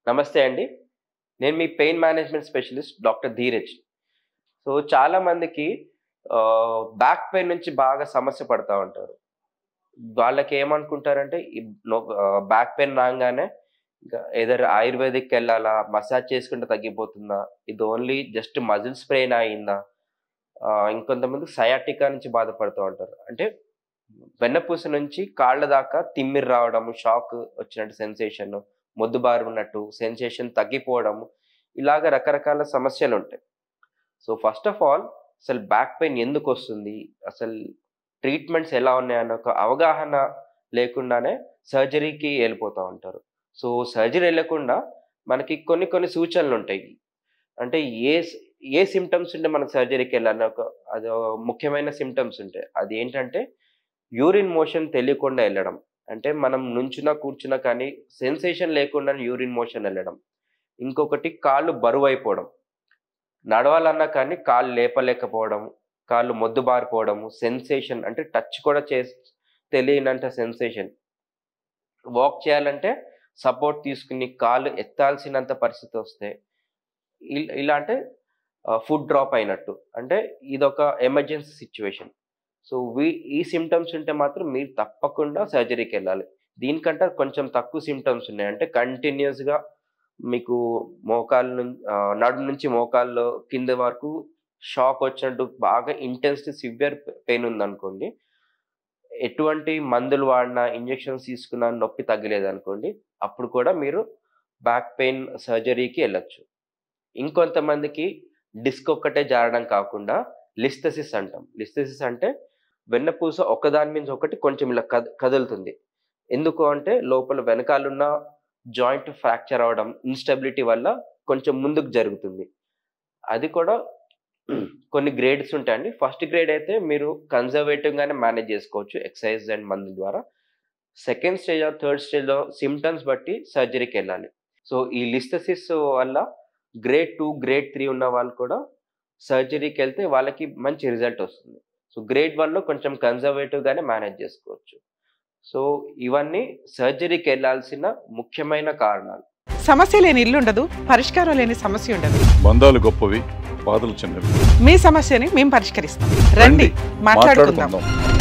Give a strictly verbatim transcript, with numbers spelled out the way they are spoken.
నమస్తే అండి. నేను మీ pain management specialist doctor Dheeraj. So చాలా మందికి ఆహ్, బ్యాక్ పెయిన్ నుంచి బాగా సమస్య పడతా ఉంటారు. వాళ్ళకి ఏమనుకుంటారంటే ఈ నొ ఆహ్, బ్యాక్ పెయిన్ రాంగానే ఇంకా ఎయిదర్ ఆయుర్వేదిక్‌కెళ్ళాలా, మసాజ్ చేసుకుంటే తగ్గిపోతుందా? ఇది ఓన్లీ జస్ట్ మజిల్ స్ప్రెయిన్ అయిందా? ఆహ్, ఇంకొంతమంది సయాటికా నుంచి బాధపడుతూ ఉంటారు. అంటే వెన్నపూస నుంచి కాళ్ళ దాకా తిమ్మిరి రావడము, షాక్ వచ్చినట్టు సెన్సేషన్, మొద్దుబారినట్టు సెన్సేషన్ తగ్గిపోవడము, ఇలాగ రకరకాల సమస్యలుంటాయి. సో ఫస్ట్ ఆఫ్ ఆల్ అసలు బ్యాక్ పెయిన్ ఎందుకొస్తుంది? అసలు ట్రీట్మెంట్స్ ఎలా ఉన్నాయన్న ఒక అవగాహన లేకుండానే సర్జరీకి ఎళ్ళిపోతా ఉంటారు. సో సర్జరీ ఎళ్ళకుండా మనకి కొన్ని కొన్ని సూచనలుంటాయి. అంటే ఏ స్ ఏ సింప్టమ్స్ ఉంటే మనకు సర్జరీకెళ్ళాలని ఒక అదో ముఖ్యమైన సింప్టమ్స్ ఉంటాయి. అదేంటంటే యూరిన్ మోషన్ తెలియకుండా ఎళ్ళడం. అంటే మనం నుంచున్నా, కూర్చున్నా కానీ సెన్సేషన్ లేకుండానే యూరిన్ మోషన్ ఎళ్ళడం. ఇంకొకటి కాళ్ళు బరువైపోవడం. నడవాలన్నా కానీ కాళ్ళు లేపలేకపోవడం, కాళ్ళు మొద్దుబారిపోవడము, సెన్సేషన్ అంటే టచ్ కూడా చేస్ తెలియనంత సెన్సేషన్. వాక్ చేయాలంటే సపోర్ట్ తీసుకుని కాళ్ళు ఎత్తాల్సినంత పరిస్థితొస్తే ఇల్ ఇలా అంటే ఆహ్, ఫుడ్ డ్రాప్ అయినట్టు. అంటే ఇదొక ఎమర్జెన్సీ సిట్యుయేషన్. సో వి ఈ సింప్టమ్స్ ఉంటే మాత్రం మీరు తప్పకుండా సర్జరీకెళ్ళాలి. దీనికంటే కొంచెం తక్కువ సింప్టమ్స్ ఉన్నాయి. అంటే కంటిన్యూయస్‌గా మీకు మోకాలు నుం ఆహ్, నడుము నుంచి మోకాళ్ళు కింద వరకు షాక్ వచ్చినట్టు బాగా ఇంటెన్స్ సివియర్ పెయిన్ ఉందనుకోండి. ఎటువంటి మందులు వాడినా, ఇంజెక్షన్స్ తీసుకున్నా నొప్పి తగ్గలేదనుకోండి. అప్పుడు కూడా మీరు బ్యాక్ పెయిన్ సర్జరీకి ఎళ్ళొచ్చు. ఇంకొంతమందికి డిస్క్ ఒక్కటే జారడం కాకుండా లిస్థెసిస్ అంటాం. లిస్థెసిస్ అంటే వెన్నపూస ఒకదాని మీద ఒకటి కొంచెం ఇలా కద్ కదులుతుంది. ఎందుకు అంటే లోపల వెనకాలున్న జాయింట్ ఫ్రాక్చర్ అవ్వడం, ఇన్‌స్టెబిలిటీ వల్ల కొంచెం ముందుకు జరుగుతుంది. అది కూడా కొన్ని గ్రేడ్స్ ఉంటాయండి. ఫస్ట్ గ్రేడ్ అయితే మీరు కన్జర్వేటివ్‌గానే మేనేజ్ చేసుకోవచ్చు ఎక్సర్సైజ్ అండ్ మందుల ద్వారా. సెకండ్ స్టేజ్ ఆర్ థర్డ్ స్టేజ్‌లో సింప్టమ్స్ బట్టి సర్జరీకెళ్ళాలి. సో ఈ లిస్థెసిస్ వల్ల గ్రేడ్ టూ, గ్రేడ్ త్రీ ఉన్న వాళ్ళు కూడా సర్జరీకెళ్తే వాళ్ళకి మంచి రిజల్ట్ వస్తుంది. సో గ్రేడ్ వన్‌లో కొంచెం కన్జర్వేటివ్‌గానే మేనేజ్ చేసుకోవచ్చు. సో ఇవన్నీ సర్జరీకెళ్ళాల్సిన ముఖ్యమైన కారణాలు. సమస్య లేని ఇల్లు ఉండదు, పరిష్కారం లేని సమస్య ఉండదు. బంధాలు గొప్పవి, బాధలు చిన్నవి. మీ సమస్యని మేము పరిష్కరిస్తాం. రండి, మాట్లాడుకుందాం.